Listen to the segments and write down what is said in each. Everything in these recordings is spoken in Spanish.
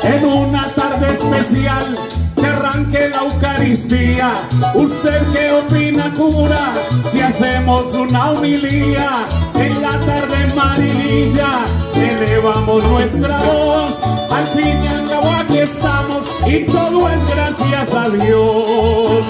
En una tarde especial que arranque la Eucaristía, ¿usted qué opina, cura, si hacemos una homilía? En la tarde marinilla elevamos nuestra voz, al fin y al cabo aquí estamos y todo es gracias a Dios.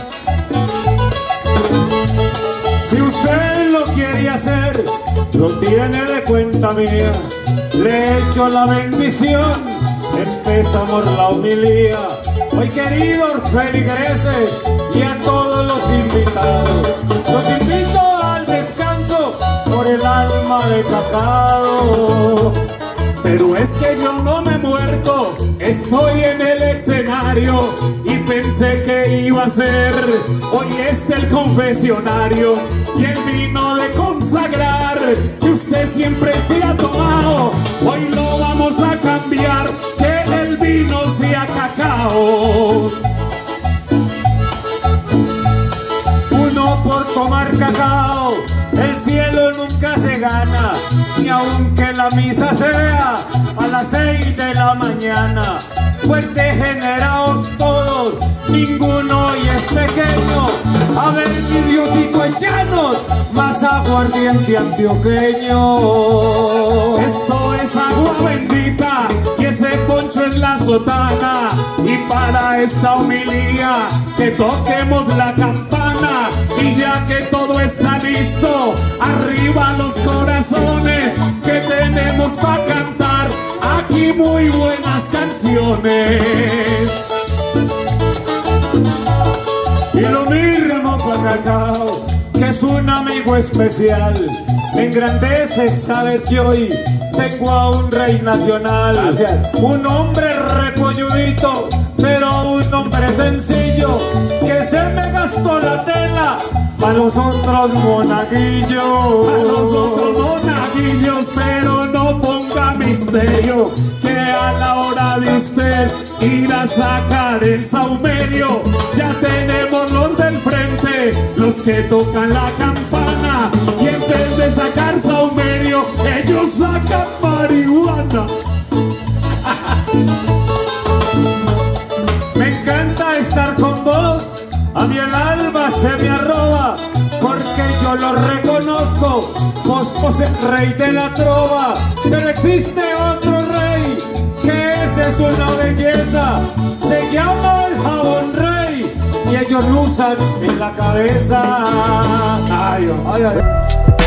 Si usted lo quiere hacer, lo tiene de cuenta mía, le echo la bendición. Empezamos la homilía. Hoy, queridos feligreses y a todos los invitados, los invito al descanso por el alma de Cacao. Pero es que yo no me he muerto, estoy en el escenario y pensé que iba a ser hoy el confesionario y el vino de consagrar que usted siempre se ha tomado. Hoy lo vamos a cambiar, que el vino sea cacao. Uno por tomar cacao, el cielo nunca se gana, ni aunque la misa sea a las 6 de la mañana. Pues degenerados todos, ninguno hoy es pequeño. A ver, mi Diosito, echanos más aguardiente antioqueño. Esto es agua bendita y ese poncho en la sotana. Y para esta homilía que toquemos la campana. Y ya que todo está listo, arriba los corazones, que tenemos para cantar aquí muy buenas canciones. Y lo mismo con Cacao, que es un amigo especial. Me engrandece saber que hoy tengo a un rey nacional. Gracias. Un hombre repolludito, pero un hombre sencillo, que se me gastó la tela a los otros monaguillos. A los otros monaguillos, pero no ponga misterio, que a la hora de usted ir a sacar el saumerio, ya tenemos los del frente, los que tocan la campana, y en vez de sacar saumerio, ellos sacan marihuana. Me encanta estar con vos, a mí el alma se me arroba, porque yo lo reconozco, vos el rey de la trova. Pero existe otro rey, que ese es una belleza, se llama el jabón rey, y ellos lo usan en la cabeza. Ay, ay, ay.